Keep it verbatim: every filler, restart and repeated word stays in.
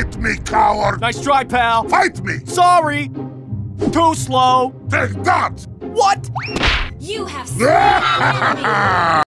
Fight me, coward! Nice try, pal. Fight me! Sorry. Too slow. Take that! What? You have slain an enemy.